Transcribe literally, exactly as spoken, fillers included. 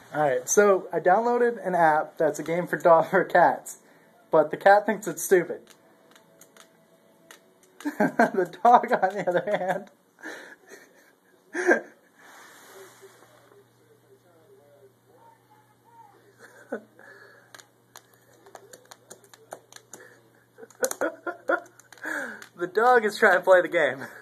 Alright, so I downloaded an app that's a game for dog for cats, but the cat thinks it's stupid. The dog, on the other hand, the dog is trying to play the game.